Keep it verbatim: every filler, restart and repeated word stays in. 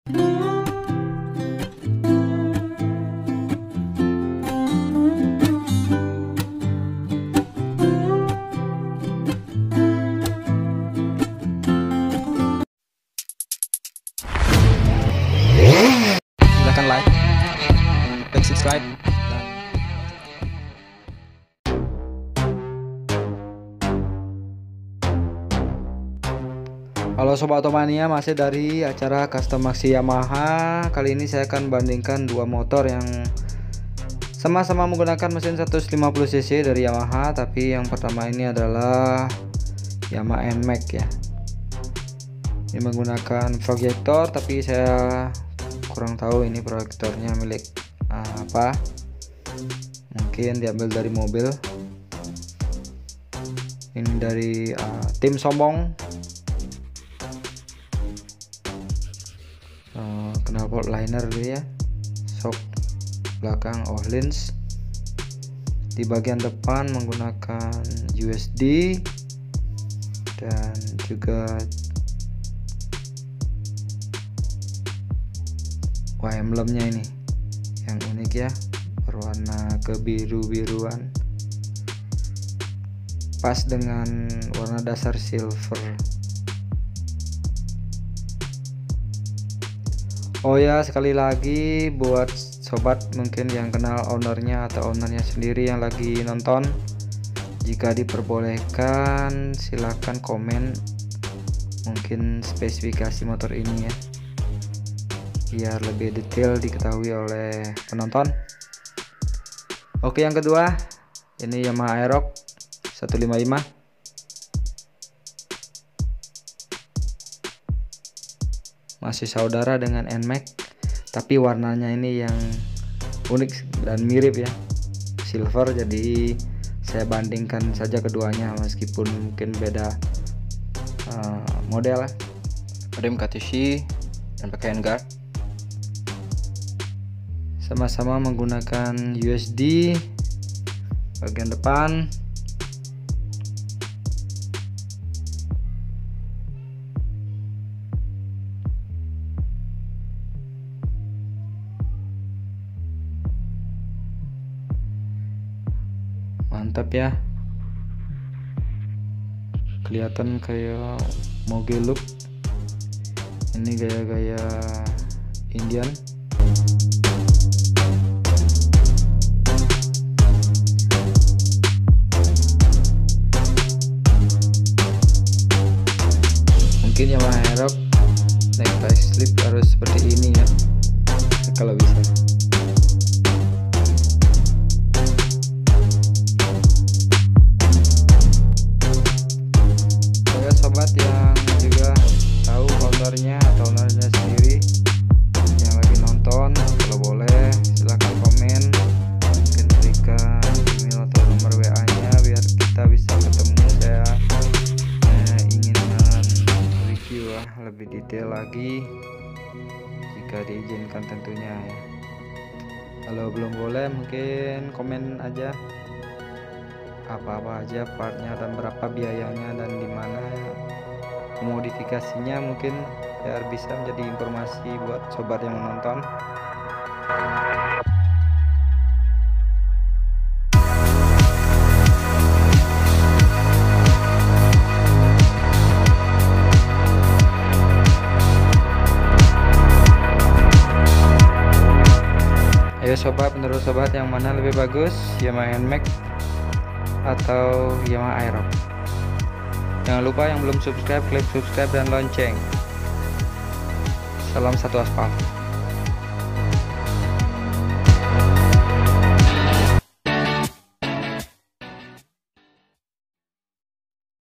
Silahkan like dan subscribe. Halo Sobat Otomania, masih dari acara Customaxi Yamaha. Kali ini saya akan bandingkan dua motor yang sama-sama menggunakan mesin seratus lima puluh cc dari Yamaha. Tapi yang pertama ini adalah Yamaha N Max ya. Ini menggunakan proyektor, tapi saya kurang tahu ini proyektornya milik uh, apa. Mungkin diambil dari mobil. Ini dari uh, tim sombong. Uh, knalpot liner dulu ya, shock belakang Öhlins. Di bagian depan menggunakan U S D dan juga wah, emblemnya ini yang unik ya, berwarna kebiru-biruan, pas dengan warna dasar silver. Oh ya, sekali lagi buat sobat mungkin yang kenal ownernya atau ownernya sendiri yang lagi nonton, jika diperbolehkan silahkan komen mungkin spesifikasi motor ini ya, biar lebih detail diketahui oleh penonton. Oke, yang kedua ini Yamaha Aerox seratus lima puluh lima. Masih saudara dengan N Max, tapi warnanya ini yang unik dan mirip ya, silver. Jadi saya bandingkan saja keduanya meskipun mungkin beda uh, model. Rem Katushi dan pakai handguard. Sama-sama menggunakan U S D bagian depan. Mantap ya, kelihatan kayak moge look. Ini gaya-gaya Indian. Mungkin Yamaha Aerox naik facelift harus seperti ini ya, kalau bisa. Sobat yang juga tahu ownernya atau ownernya sendiri yang lagi nonton, kalau boleh silahkan komen, mungkin berikan email atau nomor W A nya biar kita bisa ketemu. Saya eh, ingin review lah lebih detail lagi jika diizinkan tentunya ya. Kalau belum boleh mungkin komen aja apa-apa aja partnya dan berapa biayanya dan dimana modifikasinya, mungkin biar bisa menjadi informasi buat sobat yang menonton. Ayo sobat, menurut sobat yang mana lebih bagus, Yamaha N Max atau Yamaha Aerox? Jangan lupa yang belum subscribe, klik subscribe dan lonceng. Salam satu aspal.